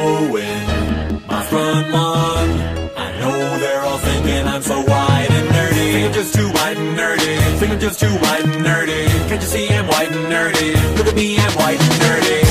mowing my front lawn. I know they're all thinking I'm so white and nerdy. Think I'm just too white and nerdy. Think I'm just too white and nerdy. Can't you see I'm white and nerdy? Look at me, I'm white and nerdy.